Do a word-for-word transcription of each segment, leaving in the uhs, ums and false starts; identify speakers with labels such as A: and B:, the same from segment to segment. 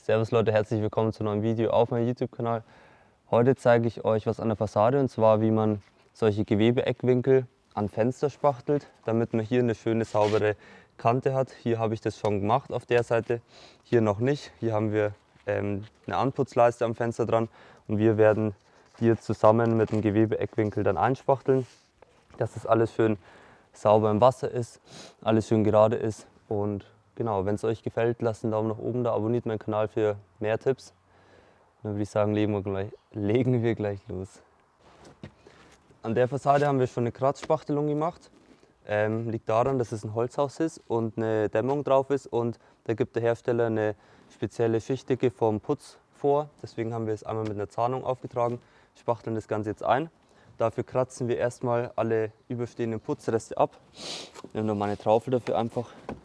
A: Servus Leute, herzlich willkommen zu einem neuen Video auf meinem YouTube-Kanal. Heute zeige ich euch was an der Fassade, und zwar wie man solche Gewebe-Eckwinkel an Fenster spachtelt, damit man hier eine schöne saubere Kante hat. Hier habe ich das schon gemacht auf der Seite, hier noch nicht. Hier haben wir ähm, eine Anputzleiste am Fenster dran und wir werden hier zusammen mit dem Gewebe-Eckwinkel dann einspachteln, dass das alles schön sauber im Wasser ist, alles schön gerade ist. Und genau, wenn es euch gefällt, lasst einen Daumen nach oben da, abonniert meinen Kanal für mehr Tipps. Dann würde ich sagen, legen wir gleich, legen wir gleich los. An der Fassade haben wir schon eine Kratzspachtelung gemacht. Ähm, liegt daran, dass es ein Holzhaus ist und eine Dämmung drauf ist, und da gibt der Hersteller eine spezielle Schichtdicke vom Putz vor. Deswegen haben wir es einmal mit einer Zahnung aufgetragen, spachteln das Ganze jetzt ein. Dafür kratzen wir erstmal alle überstehenden Putzreste ab. Wir haben noch mal eine Traufe dafür einfach.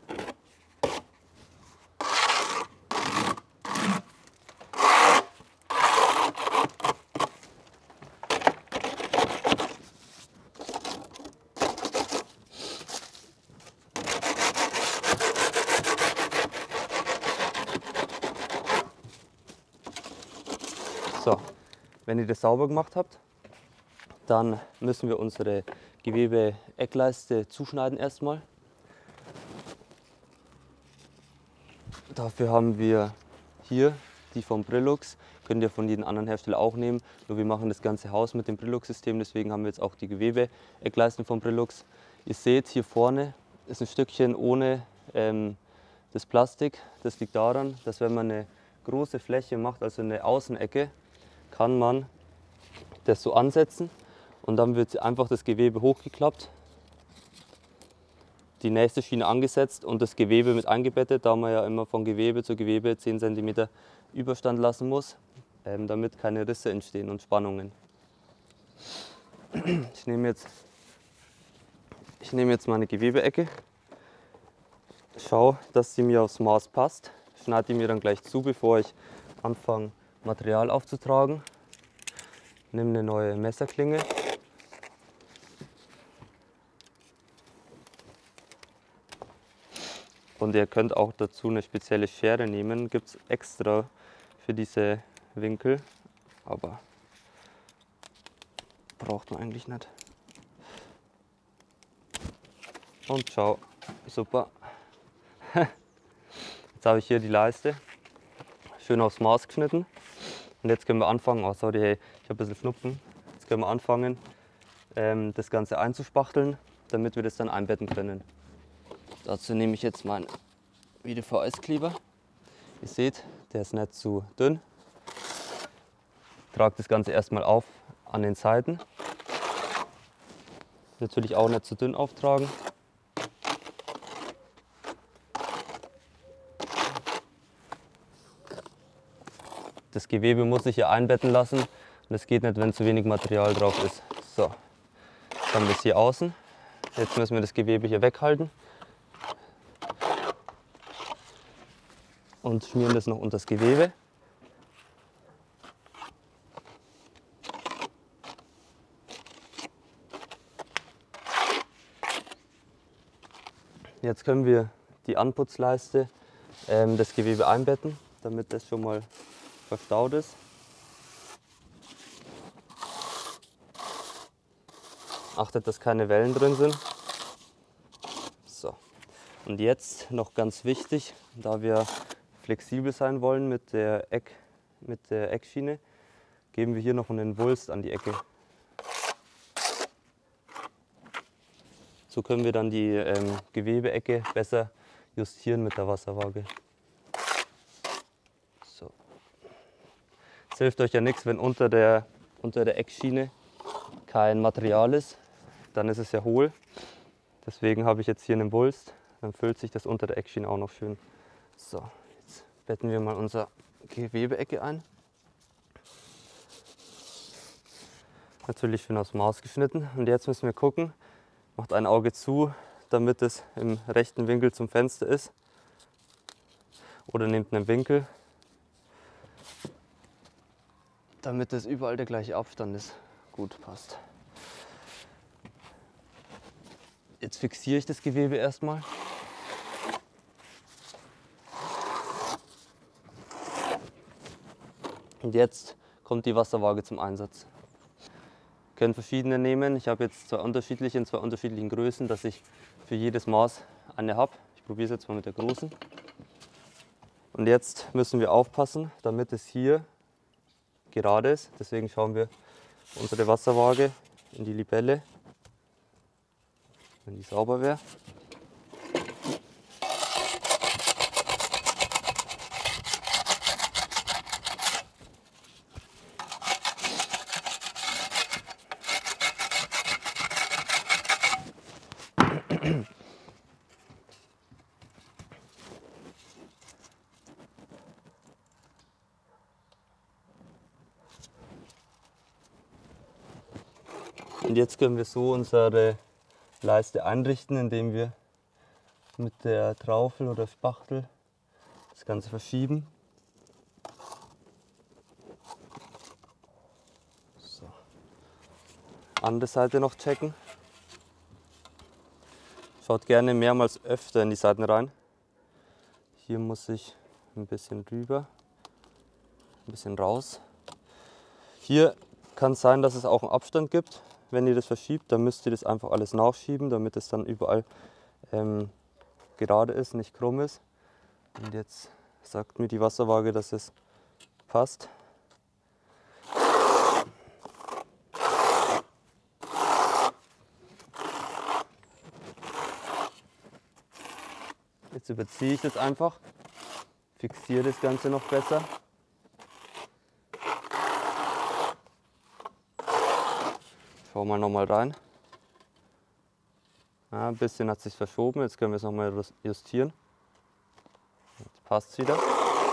A: So, wenn ihr das sauber gemacht habt, dann müssen wir unsere Gewebe-Eckleiste zuschneiden erstmal. Dafür haben wir hier die vom Brillux, könnt ihr von jedem anderen Hersteller auch nehmen, nur wir machen das ganze Haus mit dem Brillux-System, deswegen haben wir jetzt auch die Gewebe-Eckleisten vom Brillux. Ihr seht, hier vorne ist ein Stückchen ohne ähm, das Plastik. Das liegt daran, dass wenn man eine große Fläche macht, also eine Außenecke, kann man das so ansetzen und dann wird einfach das Gewebe hochgeklappt, die nächste Schiene angesetzt und das Gewebe mit eingebettet, da man ja immer von Gewebe zu Gewebe zehn Zentimeter Überstand lassen muss, ähm, damit keine Risse entstehen und Spannungen. Ich nehme jetzt, ich nehme jetzt meine Gewebeecke, schaue, dass sie mir aufs Maß passt, schneide die mir dann gleich zu, bevor ich anfange, Material aufzutragen. Nimm eine neue Messerklinge. Und ihr könnt auch dazu eine spezielle Schere nehmen. Gibt es extra für diese Winkel, aber braucht man eigentlich nicht. Und schau, super. Jetzt habe ich hier die Leiste schön aufs Maß geschnitten. Und jetzt können wir anfangen, oh sorry, hey, ich habe ein bisschen Schnupfen. Jetzt können wir anfangen, ähm, das Ganze einzuspachteln, damit wir das dann einbetten können. Dazu nehme ich jetzt meinen W D V-S-Kleber. Ihr seht, der ist nicht zu dünn. Ich trage das Ganze erstmal auf an den Seiten. Natürlich auch nicht zu dünn auftragen. Das Gewebe muss sich hier einbetten lassen und das geht nicht, wenn zu wenig Material drauf ist. So, jetzt haben wir es hier außen. Jetzt müssen wir das Gewebe hier weghalten und schmieren das noch unter das Gewebe. Jetzt können wir die Anputzleiste, ähm, das Gewebe einbetten, damit das schon mal verstaut ist. Achtet, dass keine Wellen drin sind. So. Und jetzt noch ganz wichtig, da wir flexibel sein wollen mit der, Eck, mit der Eckschiene, geben wir hier noch einen Wulst an die Ecke. So können wir dann die ähm, Gewebeecke besser justieren mit der Wasserwaage. So. Es hilft euch ja nichts, wenn unter der, unter der Eckschiene kein Material ist, dann ist es ja hohl. Deswegen habe ich jetzt hier einen Wulst, dann füllt sich das unter der Eckschiene auch noch schön. So, jetzt betten wir mal unsere Gewebeecke ein. Natürlich schön aufs Maß geschnitten. Und jetzt müssen wir gucken, macht ein Auge zu, damit es im rechten Winkel zum Fenster ist. Oder nehmt einen Winkel, damit es überall der gleiche Abstand ist. Gut, passt. Jetzt fixiere ich das Gewebe erstmal. Und jetzt kommt die Wasserwaage zum Einsatz. Wir können verschiedene nehmen. Ich habe jetzt zwei unterschiedliche in zwei unterschiedlichen Größen, dass ich für jedes Maß eine habe. Ich probiere es jetzt mal mit der großen. Und jetzt müssen wir aufpassen, damit es hier gerade ist. Deswegen schauen wir unsere Wasserwaage in die Libelle, wenn die sauber wäre. Und jetzt können wir so unsere Leiste einrichten, indem wir mit der Traufel oder Spachtel das Ganze verschieben. So. Andere Seite noch checken. Schaut gerne mehrmals öfter in die Seiten rein. Hier muss ich ein bisschen rüber, ein bisschen raus. Hier kann es sein, dass es auch einen Abstand gibt. Wenn ihr das verschiebt, dann müsst ihr das einfach alles nachschieben, damit es dann überall ähm, gerade ist, nicht krumm ist. Und jetzt sagt mir die Wasserwaage, dass es passt. Jetzt überziehe ich das einfach, fixiere das Ganze noch besser. Schau mal nochmal rein. Ja, ein bisschen hat es sich verschoben, jetzt können wir es nochmal justieren. Jetzt passt es wieder.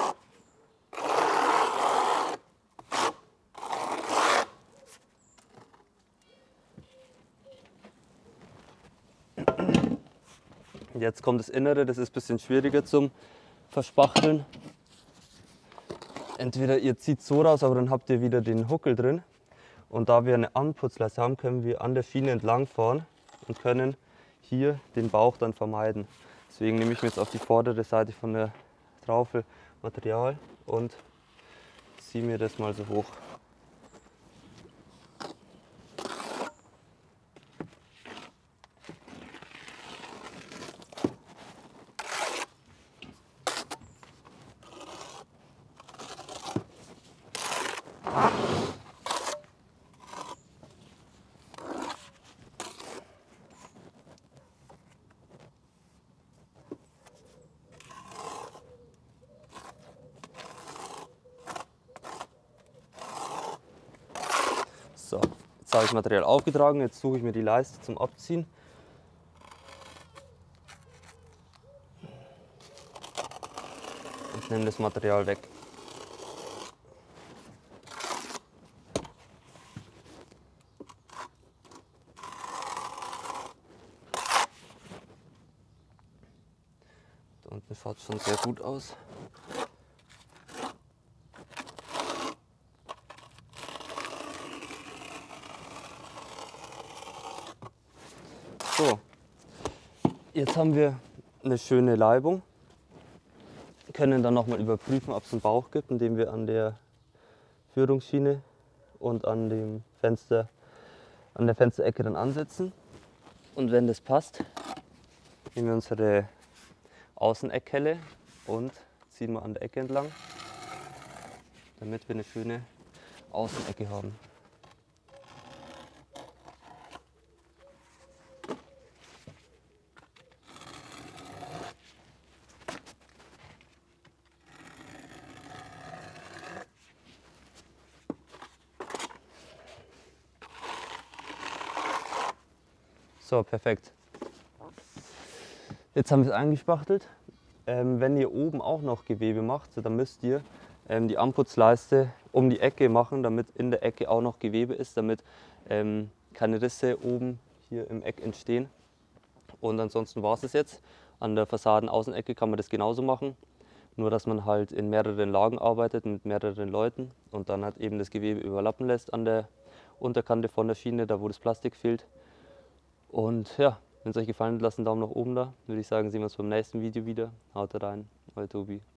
A: Jetzt kommt das Innere, das ist ein bisschen schwieriger zum Verspachteln. Entweder ihr zieht so raus, aber dann habt ihr wieder den Huckel drin. Und da wir eine Anputzleiste haben, können wir an der Schiene entlang fahren und können hier den Bauch dann vermeiden. Deswegen nehme ich mir jetzt auf die vordere Seite von der Traufel Material und ziehe mir das mal so hoch. So, jetzt habe ich das Material aufgetragen, jetzt suche ich mir die Leiste zum Abziehen. Und nehme das Material weg. Da unten schaut es schon sehr gut aus. So, jetzt haben wir eine schöne Leibung. Wir können dann nochmal überprüfen, ob es einen Bauch gibt, indem wir an der Führungsschiene und an dem Fenster, an der Fensterecke dann ansetzen. Und wenn das passt, nehmen wir unsere Außeneckkelle und ziehen wir an der Ecke entlang, damit wir eine schöne Außenecke haben. So, perfekt. Jetzt haben wir es eingespachtelt. Ähm, wenn ihr oben auch noch Gewebe macht, dann müsst ihr ähm, die Anputzleiste um die Ecke machen, damit in der Ecke auch noch Gewebe ist, damit ähm, keine Risse oben hier im Eck entstehen. Und ansonsten war es das jetzt. An der Fassadenaußenecke kann man das genauso machen, nur dass man halt in mehreren Lagen arbeitet mit mehreren Leuten und dann halt eben das Gewebe überlappen lässt an der Unterkante von der Schiene, da wo das Plastik fehlt. Und ja, wenn es euch gefallen hat, lasst einen Daumen nach oben da. Würde ich sagen, sehen wir uns beim nächsten Video wieder. Haut rein, euer Tobi.